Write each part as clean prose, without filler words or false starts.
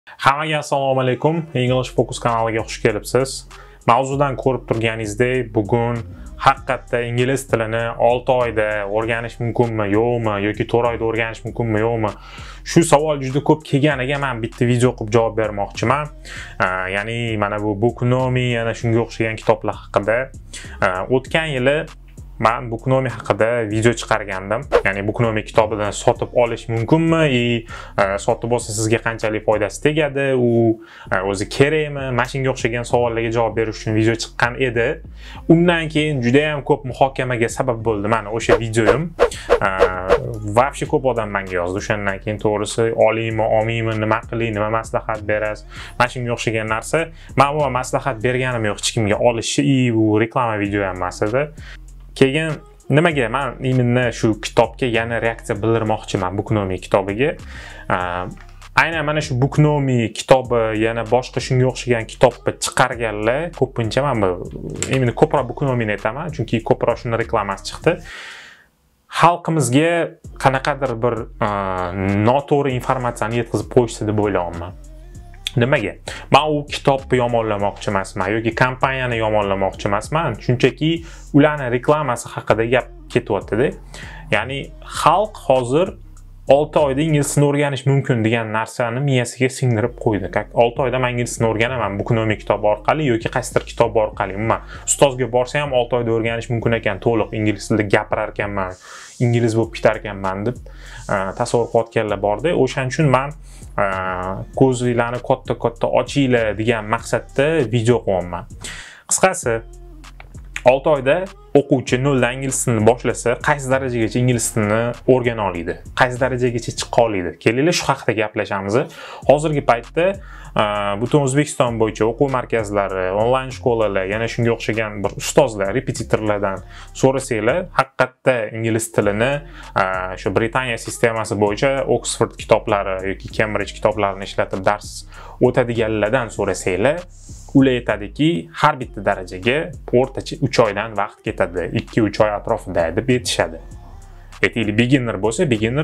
Hammaga assalomu alaykum. English Focus kanaliga xush kelibsiz. Mavzudan ko'rib turganingizdek, bugun haqiqatda ingliz tilini 6 oyda o'rganish mumkinmi, yo'qmi, yoki 4 oyda o'rganish mumkinmi, yo'qmi? Shu savol juda ko'p kelganiga men bitta video qilib javob bermoqchiman. Ya'ni mana bu Booknomi yana shunga o'xshagan kitoblar haqida. O'tgan yili men Booknomi haqida video chiqargandim. Ya'ni Booknomi kitobidan sotib olish mumkinmi? Sotib olsa sizga qanchalik foydasi tegadi? U o'zi kerakmi? Mana shunga o'xshagan savollarga javob berish uchun video chiqqan edi. Undan keyin juda ham ko'p muhokamaga sabab bo'ldi mana o'sha videoyim. Vobshe ko'p odam menga yozdi. O'shandan keyin to'g'risi olingmi, olmaymi, nima qiling, nima maslahat berasiz? Mana shunga o'xshagan narsa. Men bu maslahat berganim yo'q hech kimga olishi, bu reklama video ham emas edi. Keyin nimaga men imенно shu kitobga yana reaksiya bildirmoqchiman Booknomi kitobiga. Aynan mana shu Booknomi kitobi yana boshqa shunga o'xshagan kitobni chiqarganlar ko'pincha men imенно ko'proq Booknomini aytaman, chunki ko'proq shuni reklamasi chiqdi. Xalqimizga qanaqadir bir noto'g'ri informatsiyani yetkazib qo'yishdi deb o'ylayman. Nimaga? Men u kitobni yomonlamoqchi emasman yoki kompaniyani yomonlamoqchi emasman. Shunchaki ularning reklamasi haqida gap ketyapti-da. Ya'ni xalq hozir 6 oyda ingliz tilini o'rganish mumkin degan narsani miyasiga singdirib qo'ydi. 6 oyda men ingliz tilini o'rganaman Booknomi kitobi orqali yoki qaysidir kitob orqali. Umuman ustozga borsa ham 6 oyda o'rganish mumkin ekan, to'liq ingliz tilida gapirar ekanman, ingliz bo'lib ketar ekanman deb tasavvur qilayotganlar bor-da. O'shaning uchun men ko'zinglarni katta ochinglar degan maqsadda video qilyapman. Qisqasi 6 oyda o'quvchi noldan ingliz tilini boshlasa, qaysi darajagacha ingliz tilini o'rgana oladi? Qaysi darajagacha chiqa oladi? Kelinglar shu haqida gaplashamiz. Hozirgi paytda butun O'zbekiston bo'yicha o'quv markazlari, onlayn shkolalar, yana shunga o'xshagan bir ustozlar, repetitorlardan so'rasanglar, haqiqatda ingliz tilini shu Britaniya sistemasi bo'yicha Oxford kitoblari yoki Cambridge kitoblarini ishlatib dars o'tadiganlardan so'rasanglar, ular aytadiki, har bitta darajaga o'rtacha 3 oydan vaqt ketadi, 2-3 oy atrofida deb aytishadi. Aytaylik, beginner bo'lsa, beginner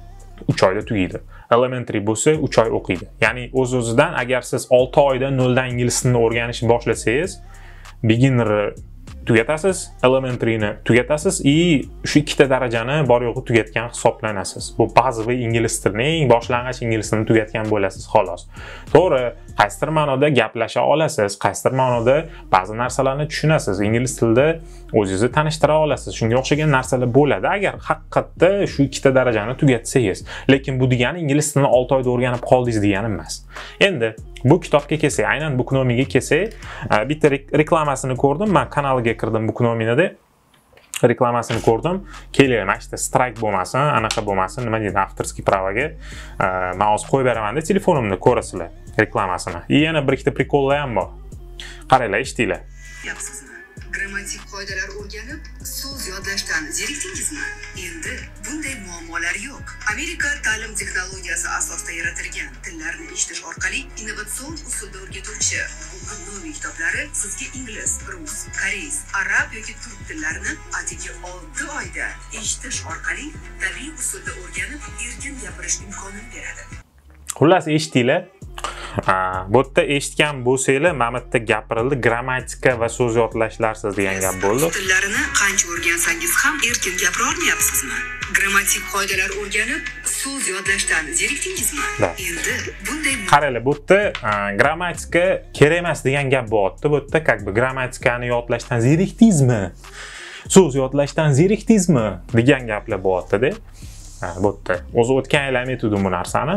3 oyda tugaydi. Elementary bo'lsa 3 oy o'qiydi. Ya'ni o'z-o'zidan agar siz 6 oyda noldan ingliz tilini o'rganishni boshlasangiz, beginnerni tugatasiz, elementaryni tugatasiz, shu ikkita darajani bor yo'g'i tugatgan hisoblanasiz. Bu bazaviy ingliz tilining boshlang'ich ingliz tilini tugatgan bo'lasiz, xolos. To'g'ri, qaysidir ma'noda gaplasha olasiz, qaysidir ma'noda ba'zi narsalarni tushunasiz, ingliz tilida o'zingizni tanishtira olasiz. Shunga o'xshagan narsalar bo'ladi agar haqiqatda shu ikkita darajani tugatsangiz. Lekin bu degani ingliz tilini 6 oyda o'rganib qoldingiz degani emas. Endi bu kitobga kelsak, aynan Booknomiga kelsak, bitta reklamasini ko'rdim. Men kanaliga kirdim Booknomida. Reklamasini ko'rdim. Keling, mana shu strike bo'lmasin, anaqa bo'lmasin, nima deydi, avtorskiy pravoga men hozir qo'yib beraman-da telefonimni ko'rasizlar reklamasini. Yana bir ikkita prikollar ham bor. Qaranglar, eshitinglar. Grammatik qoidalar o'rganib, so'z yodlashdan zerikdingizmi? Endi bunday muammolar yo'q. Amerika ta'lim texnologiyasi asosida yaratilgan tillarni eshitish orqali innovatsion usulda o'rgatuvchi Booknomi kitoblari sizga ingliz, rus, koreys, arab yoki turk tillarini atigi 6 oyda eshitish orqali tabiiy usulda o'rganib, erkin gapirish imkonini beradi. Xullas, eshitinglar. Bu yerda eshitgan bo'lsanglar, mana bu yerda gapirildi, grammatika va so'z yodlashlarsiz degan gap bo'ldi. Tillarini qancha o'rgansangiz ham erkin gapira olmayapsizmi? Grammatik qoidalar o'rganib, so'z yodlashdan zerikdingizmi? Endi bunday qaranglar, bu yerda grammatika kerak emas degan gap bo'lyapti. Bu yerda как бы grammatikani yodlashdan zerikdingizmi? So'z yodlashdan zerikdingizmi degan gaplar bo'lyapti-da. Bu yerda o'zi o'tgan yil ham aytdim bu narsani.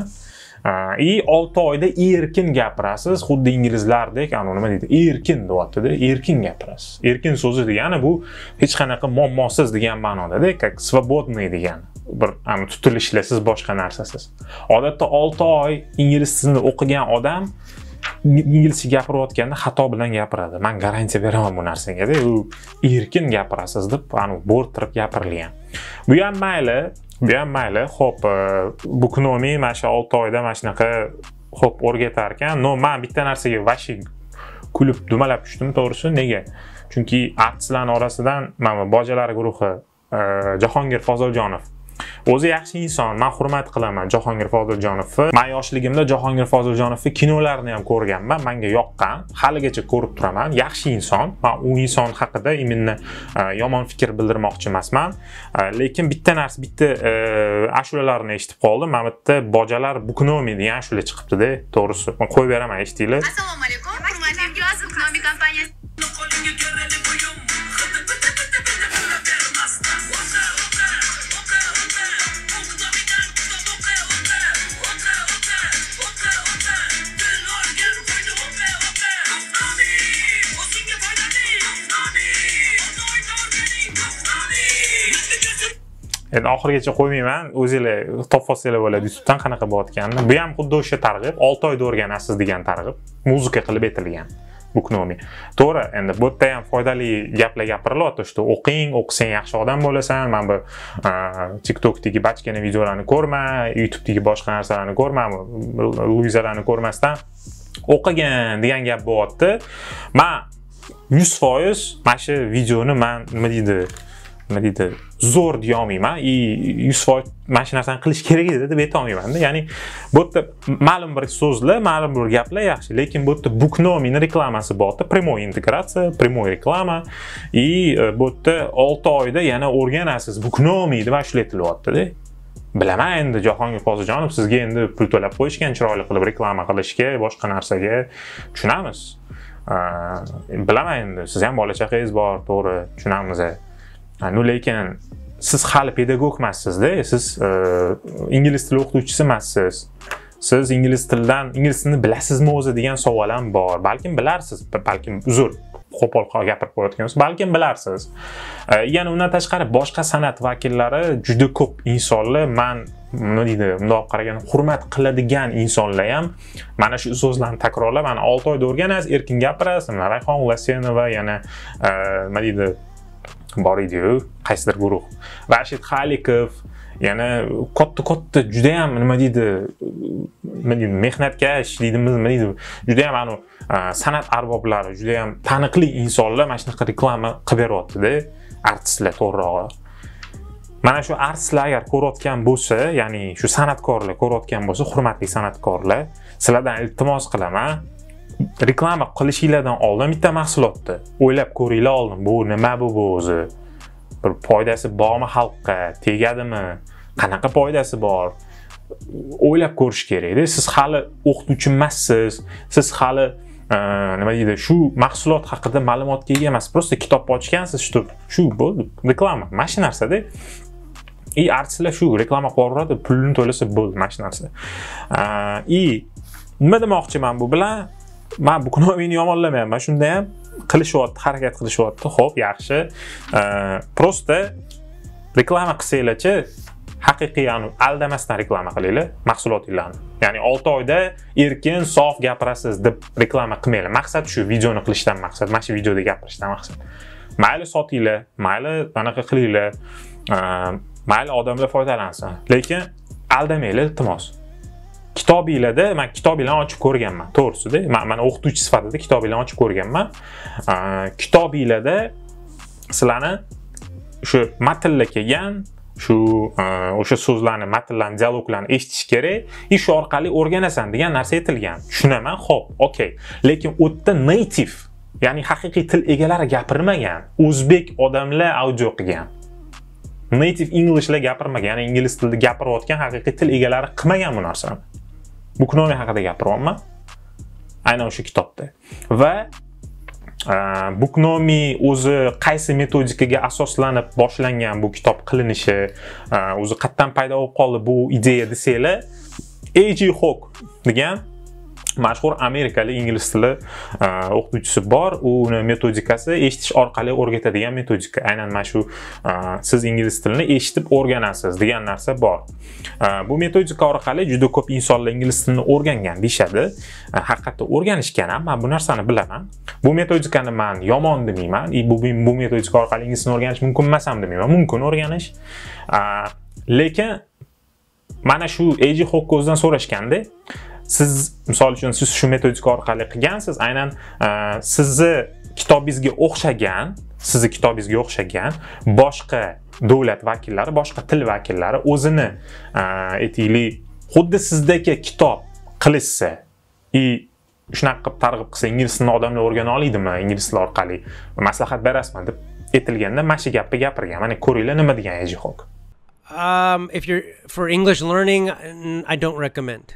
6 oyda erkin gapirasiz, xuddi inglizlardek, nima deydi, erkin deyapti-da, erkin gapirasiz. Erkin so'zi degani bu hech qanaqa muammosiz degan ma'noda-da, как свободный degan. Bir tutilishlarsiz boshqa narsasiz. Odatda 6 oy ingliz tilini o'qigan odam inglizcha gapirayotganda xato bilan gapiradi. Men garantiya beraman bu narsaga-da. U erkin gapirasiz deb, bo'rttirib gapirilgan. Bu ham mayli. Bu ham mayli, xo'p, Booknomi mana shu 6 oyda mana shunaqa xo'p o'rgatar ekan. No, men bitta narsaga vashi kulib dumalab tushdim, to'g'risi. Nega? Chunki artistlarning orasidan mana Bojalar guruhi Jahongir Foziljonov O'zi yaxshi inson, men hurmat qilaman Jahongir Foziljonovni. Men yoshligimda Jahongir Foziljonovning kinolarini ham ko'rganman, menga yoqqan, haligacha ko'rib turaman. Yaxshi inson. Men u inson haqida imminni yomon fikr bildirmoqchi emasman. Lekin bitta narsa, bitta ashulalarni eshitib qoldim. Mana bitta Bojalar Buknomi degan ashula chiqibdi-da, to'g'risi. Men qo'yib beraman, eshitdinglar. Assalomu alaykum, hurmatli imtiyoz Buknomi kompaniyasi. Endi oxirigacha qo'ymayman, o'zingizlar topib olsanglar bo'ladi YouTube'dan qanaqa bo'layotganini. Bu ham xuddi o'sha targ'ib, 6 oyda o'rganasiz degan targ'ib, muzika qilib aytilgan Buknomi. To'g'ri, endi bu yerda ham foydali gaplar gapirilyapti, işte o'qing, o'qisang yaxshi odam bo'lasan. Men bu TikTokdagi bachkana videolarni ko'rma, YouTube'dagi boshqa narsalarni ko'rma, Luizalarni ko'rmasdan o'qigan degan gap bo'lyapti. Men 100% mana shu videoni men nima deydi, zo'r deya olmayman. 100% mana shu narsani qilish kerak edi deb ayta olmayman-da. Ya'ni bu yerda ma'lum bir so'zlar, ma'lum bir gaplar yaxshi, lekin bu yerda Buknomining reklamasi bor-da, prямой integratsiya, prямой reklama. Bu yerda 6 oyda yana o'rganasiz Buknomi deb ashulatilyapti-da. Bilaman endi Jahongir Foziljonov sizga endi pul to'lab qo'yishgan, chiroyli qilib reklama qilishga, boshqa narsaga tushunamiz. Bilaman endi siz ham bola chaqangiz bor, to'g'ri, tushunamiz. Lekin siz hali pedagog emassiz-da, siz ingliz tili o'qituvchisi emassiz. Siz ingliz tilini bilasizmi o'zi degan savol ham bor. Balkim bilarsiz, balkim uzr, qo'pol gapirib qo'yayotgansiz, balkim bilarsiz. Yana undan tashqari boshqa san'at vakillari juda ko'p insonlar, men nima deydi, bundoq qaraganda hurmat qiladigan insonlar ham mana shu so'zlarni takrorlab, mana 6 oyda o'rganasiz, erkin gapirasiz. Rayhon Ulasenova yana nima deydi, bor edi-yu, qaysidir guruh. Rashid Xalikov, yana katta juda ham nima deydi, mehnatkash deydimi, nima deydi, juda ham anu san'at arboblari, juda ham taniqli insonlar mana shunaqa reklama qilib beryapti-da, artistlar to'g'rirog'i. Mana shu artistlar agar ko'rayotgan bo'lsa, ya'ni shu san'atkorlar ko'rayotgan bo'lsa, hurmatli san'atkorlar, sizlardan iltimos qilaman, reklama qilishinglardan oldin bitta mahsulotni o'ylab ko'ringlar oldin. Bu nima bu o'zi? Bir foydasi bormi xalqqa? Tegadimi? Qanaqa foydasi bor? O'ylab ko'rish kerak-da. Siz hali o'qituvchi emassiz. Siz hali nima deydi, shu mahsulot haqida ma'lumotga ega emas. Prosta kitob ochgansiz, shu bo'ldi. Reklama, mana shu narsa-da. Artistlar shu reklama qilaveradi, pulini to'lasa bo'ldi, mana shu narsa. Nima demoqchiman bu bilan? Men Buknomini yomonlamayman. Shunda ham qilishyapti, harakat qilishyapti. Xo'p, yaxshi. Prosta reklama qilsanglarchi, haqiqiy aldamasdan reklama qilinglar mahsulotinglarni. Ya'ni 6 oyda erkin, sof gapirasiz deb reklama qilmanglar. Maqsad shu, videoni qilishdan maqsad, mana shu videoda gapirishdan maqsad. Mayli sotinglar, mayli anaqa qilinglar, mayli odamlar foydalansin. Lekin aldamanglar, iltimos. Kitobinglarda, men kitobinglarni ochib ko'rganman, to'g'risida. Men o'qituvchi sifatida kitobinglarni ochib ko'rganman. Kitobinglarda sizlarni shu matnga kelgan, shu o'sha so'zlarni, matnlarni, dialoglarni eshitish kerak, shu orqali o'rganasan degan narsa aytilgan. Tushunaman, xo'p, okey. Lekin u yerda native, ya'ni haqiqiy til egalari gapirmagan, o'zbek odamlar audio qilgan. Native Englishlar gapirmagan, ya'ni ingliz tilida gapirayotgan haqiqiy til egalari qilmagan bu narsani. Buknomi haqida gapiryapman. Aynan o'sha kitobda. Va Buknomi o'zi qaysi metodikaga asoslanib boshlangan bu kitob qilinishi, o'zi qayerdan paydo bo'lib qoldi bu ideya desanglar, A.J. Hawk degan mashhur amerikalik ingliz tili o'qituvchisi bor. Uni metodikasi eshitish orqali o'rgatadigan metodika. Aynan mana shu siz ingliz tilini eshitib o'rganasiz degan narsa bor. Bu metodika orqali juda ko'p insonlar ingliz tilini o'rgangan deyshadi. Haqiqatda o'rganishgan ham, men bu narsani bilaman. Bu metodikani men yomon demayman. Bu metodika orqali ingliz tilini o'rganish mumkin emas ham demayman. Mumkin o'rganish. Lekin mana shu A.J. Hawk o'zidan so'rashganda, siz misol uchun siz shu metodika orqali qilgansiz, aynan sizni kitobingizga o'xshagan boshqa davlat vakillari, boshqa til vakillari o'zini aytaylik, xuddi sizdagi kitob qilishsa, shunaqa qilib targ'ib qilsa, ingliz tilini odamlar o'rgana oladimi, ingliz tili orqali maslahat berasizmi deb aytilganda mana shu gapni gapirgan. Mana ko'ringlar nima degan Ejihok. If you're for English learning, I don't recommend.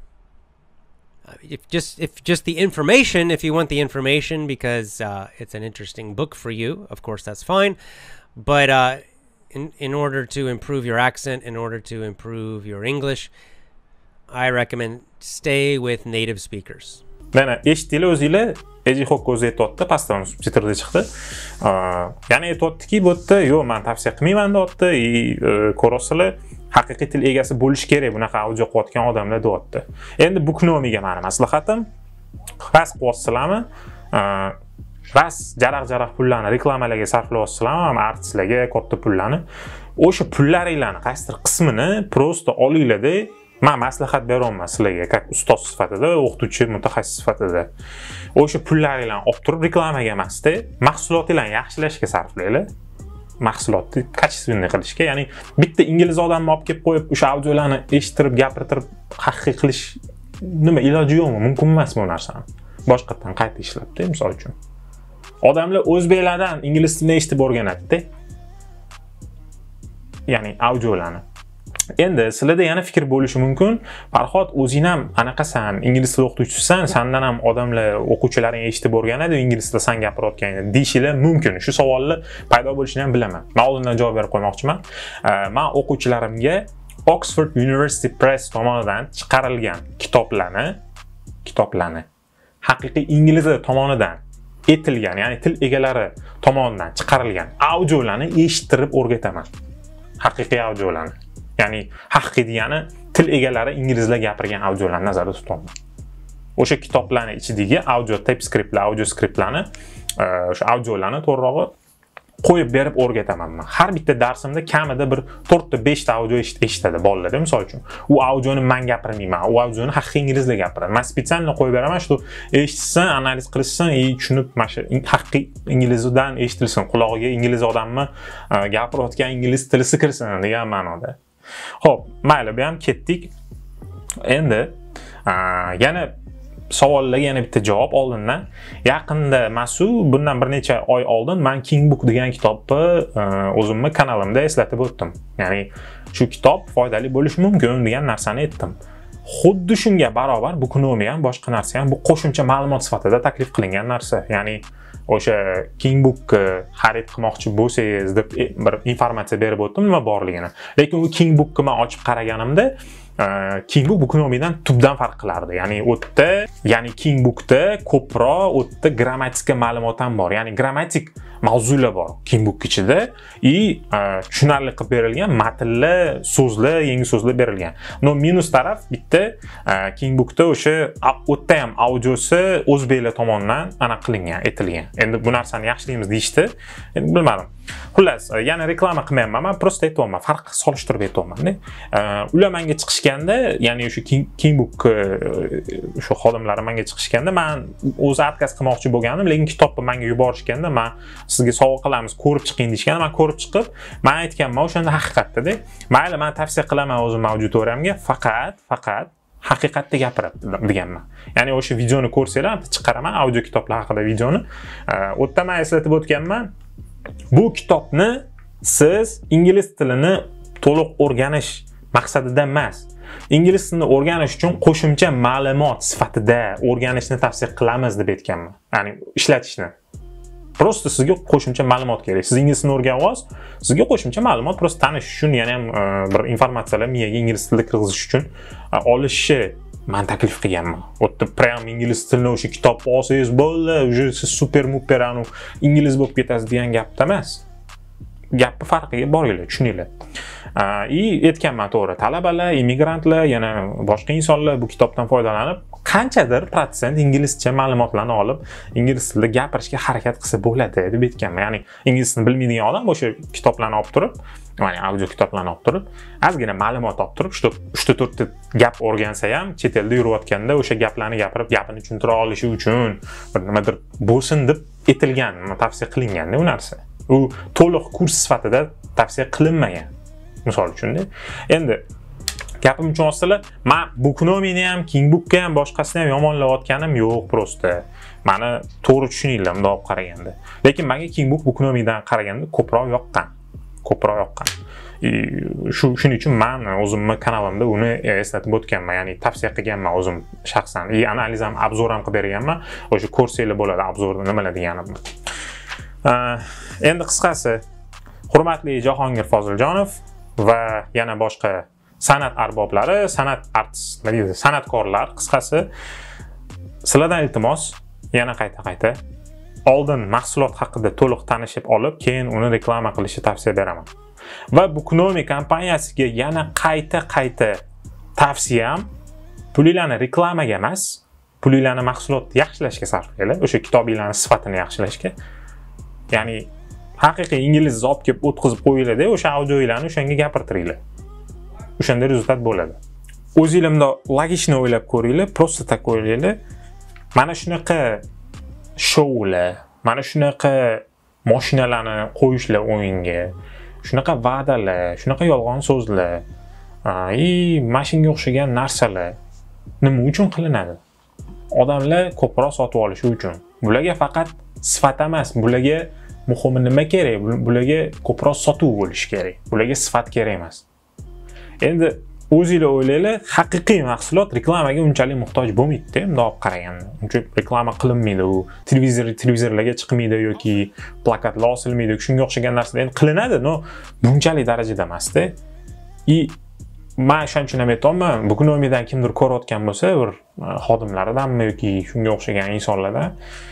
If just the information, if you want the information because it's an interesting book for you, of course that's fine. But in order to improve your accent, in order to improve your English, I recommend stay with native speakers. Mana eshitdinglar o'zinglar, Ejihok o'zi aytibdi, pastdan subtitrda chiqdi. Ya'ni aytibdiki, bu yerda yo'q, men tavsiya qilmayman deyapti. Ko'rasizlar, haqiqiy til egasi bo'lish kerak bunaqa audio qilayotgan odamlar deyapti. Endi bu knomiga meni maslahatim, bas qilasizlarmi? Bas jaraq pullarni reklamalarga sarflayapsizlarmi, artistlarga katta pullarni. O'sha pullaringlarni qaysidir qismini prosta olinglar-da. Men maslahat beraman sizlarga, как ustoz sifatida, o'qituvchi, mutaxassis sifatida. O'sha pullaringlarni olib turib reklamaga emas-da, mahsulotinglarni yaxshilashga sarflaylar. Mahsulotni kачественный qilishga, ya'ni bitta ingliz odamni olib kelib qo'yib, o'sha audiolarni eshittirib, gapirtirib, haqiqiy qilish nima iloji yo'qmi? Mumkin emasmi bu narsani? Boshqatdan qayta ishlabdi, misol uchun. Odamlar o'zbeklardan ingliz tilini eshitib o'rganadi-da. Ya'ni audiolarni. Endi sizlarda yana fikr bo'lishi mumkin. Farhod, o'zing ham anaqasan, ingliz tili o'qituvchisisan, sendan ham odamlar, o'quvchilaring eshitib o'rganadi, ingliz tilida sen gapirayotganingni deyishingiz mumkin. Shu savolni paydo bo'lishini ham bilaman. Men oldindan javob berib qo'ymoqchiman. Men o'quvchilarimga Oxford University Press tomonidan chiqarilgan kitoblarni haqiqiy ingliz tomonidan etilgan, ya'ni til egalari tomonidan chiqarilgan audiolarni eshittirib o'rgataman. Haqiqiy audiolarni. Ya'ni haqiqiy degani til egalari inglizlar gapirgan audiolarni nazarda tutaman. O'sha kitoblarning ichidagi audio tape skriptlar, audio skriptlarni, o'sha audiolarni to'g'rirog'i qo'yib berib o'rgataman men. Har bitta darsimda kamida bir 4 ta 5 ta audio eshitadi bolalar, misol uchun. U audioni men gapirmayman, u audioni haqiqiy inglizlar gapiradi. Men spesialni qo'yib beraman, shu eshitsin, analiz qilishsin, tushunib, mana shu haqiqiy inglizdan eshitilsin, qulog'iga ingliz odamni gapirayotgan ingliz tilisi kirsin degan ma'noda. Xo'p, mayli, bu ham ketdik. Endi yana savollarga yana bitta javob oldindan. Yaqinda masu bundan bir necha oy oldin men King Book degan kitobni o'zimni kanalimda eslatib o'tdim. Ya'ni shu kitob foydali bo'lishi mumkin degan narsani aytdim. Xuddi shunga barobar bu kinomi ham, boshqa narsa ham bu qo'shimcha ma'lumot sifatida taklif qilingan narsa. Ya'ni o'sha King Book xarid qilmoqchi bo'lsangiz deb bir informatsiya berib o'tdim nima borligini. Lekin u King Bookni men ochib qaraganimda King Book bu knomidan tubdan farq qilardi. Ya'ni o'tda, ya'ni King Bookda ko'proq o'tda grammatika ma'lumot ham bor. Ya'ni grammatik mavzular bor King Book ichida tushunarli qilib berilgan matnlar, so'zlar, yangi so'zlar berilgan. No minus taraf bitta King Bookda o'sha o'tda ham audiosi o'zbeklar tomonidan ana qilingan, etilgan. Endi bu narsani yaxshilaymiz deyishdi. Endi bilmadim. Xullas, yana reklama qilmayman, men prosta aytayapman, farq solishtirib aytayapman-da. Ular menga chiqishganda, ya'ni o'sha King Book shu xodimlari menga chiqishganda, men o'zi отказ qilmoqchi bo'lgandim, lekin kitobni menga yuborishganda, men sizga sovg'a qilamiz, ko'rib chiqing deyishganda, men ko'rib chiqib, men aytganman, o'shanda haqiqatda-da. Mayli, men tavsiya qilaman o'zim auditoriyamga, faqat haqiqatda gapirib deganman. Ya'ni o'sha videoni ko'rsanglar, chiqaraman audio kitoblar haqida videoni. O'tda men eslatib o'tganman. Bu kitobni siz ingliz tilini to'liq o'rganish maqsadida emas, ingliz tilini o'rganish uchun qo'shimcha ma'lumot sifatida o'rganishni tavsiya qilamiz deb aytganman. Ya'ni ishlatishni. Prosta sizga qo'shimcha ma'lumot kerak. Siz ingliz tilini o'rganasiz, sizga qo'shimcha ma'lumot prosta tanishish uchun, ya'ni ham bir informatsiyalar miyaga ingliz tilida kirgizish uchun olishni men taklif qilganman. O'tda prям ingliz tilini o'sha kitobni olsangiz bo'ldi, uje siz super anu ingliz bo'lib ketasiz degan gapda emas. Gapni farqiga boringlar, tushuninglar. Aytganman to'g'ri, talabalar, immigrantlar, yana boshqa insonlar bu kitobdan foydalanib, qanchadir protsent inglizcha ma'lumotlarni olib, ingliz tilida gapirishga harakat qilsa bo'ladi deb aytganman. Ya'ni ingliz tilini bilmaydigan odam o'sha kitoblarni olib turib, ya'ni audio kitoblarni olib turib, ozgina ma'lumot olib turib, 3-4 ta gap o'rgansa ham, chet elda yurayotganda o'sha gaplarni gapirib, gapini tushuntira olishi uchun bir nimadir bo'lsin deb etilgan, tavsiya qilingan-da u narsa. U to'liq kurs sifatida tavsiya qilinmagan. Misol uchun-da. Endi gapim uchun olsalar, men Booknomini ham, Kingbook'ga ham boshqasini ham yomonlayotganim yo'q prosta. Meni to'g'ri tushuninglar bunday olib qaraganda. Lekin menga Kingbook Booknomidan qaraganda ko'proq yoqqan. Shuning uchun men o'zimning kanalimda uni eslatib o'tganman, ya'ni tavsiya qilganman o'zim shaxsan. Analiz ham, obzor ham qilib berganman. O'sha ko'rsanglar bo'ladi obzorda nimalar deganimni. Endi qisqasi, hurmatli Jahongir Foziljonov va yana boshqa san'at arboblari, san'atkorlar, qisqasi sizlardan iltimos, yana qayta oldin mahsulot haqida to'liq tanishib olib, keyin uni reklama qilishni tavsiya beraman. Va Booknomi kompaniyasiga yana qayta tavsiyam, pulinglarni reklamaga emas, pulinglarni mahsulot yaxshilashga sarflanglar, o'sha kitobinglarning sifatini yaxshilashga. Ya'ni haqiqiy inglizcha olib kelib o'tkazib qo'yinglar-da, o'sha audiolarni o'shanga gapirtiringlar. O'shanda rezultat bo'ladi. O'zingizda logishni o'ylab ko'ringlar, prosta tak o'ylanglar. Mana shunaqa shoular, mana shunaqa mashinalarni qo'yishlar o'yinga, shunaqa va'dalar, shunaqa yolg'on so'zlar, mashinga o'xshagan narsalar nima uchun qilinadi? Odamlar ko'proq sotib olishi uchun. Bularga faqat sifat emas, bularga muhimi nima kerak? Bularga ko'proq sotuv bo'lishi kerak. Bularga sifat kerak emas. Endi o'zingizlar o'ylanglar, haqiqiy mahsulot reklamaga unchalik muhtoj bo'lmaydi-da, bunday olib qaraganda. Uncha reklama qilinmaydi, u televizorlarga chiqmaydi yoki plakatlar osilmaydi, shunga o'xshagan narsalar endi qilinadi, no bunchalik darajada emas-da. Men shuncha ham aytolmayman, Booknomidan kimdir ko'rayotgan bo'lsa, bir xodimlaridanmi yoki shunga o'xshagan insonlardan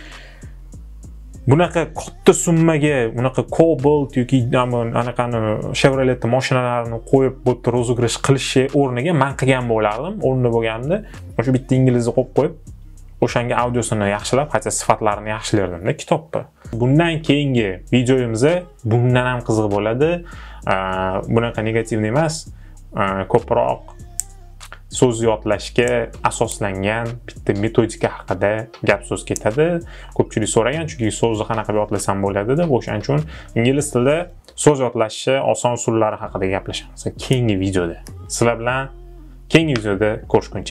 bunaqa katta summaga, bunaqa Cobalt yoki anaqani Chevrolet mashinalarini qo'yib bo'tda rozыгрыш qilishi o'rniga men qilgan bo'lardim. O'rnida bo'lganda, o'sha bitta inglizcha qo'yib o'shanga audiosini yaxshilab, hatto sifatlarini yaxshilardim-da kitobda. Bundan keyingi videoyimizda bundan ham qiziq bo'ladi. Bunaqa negativni emas, ko'proq so'z yodlashga asoslangan bitta metodika haqida gap so'z ketadi. Ko'pchilik so'ragan, chunki so'zni qanaqa yodlasam bo'ladi deb, o'shaning uchun ingliz tilida so'z yodlashni oson usullari haqida gaplashamiz keyingi videoda. Sizlar bilan keyingi videoda ko'rishguncha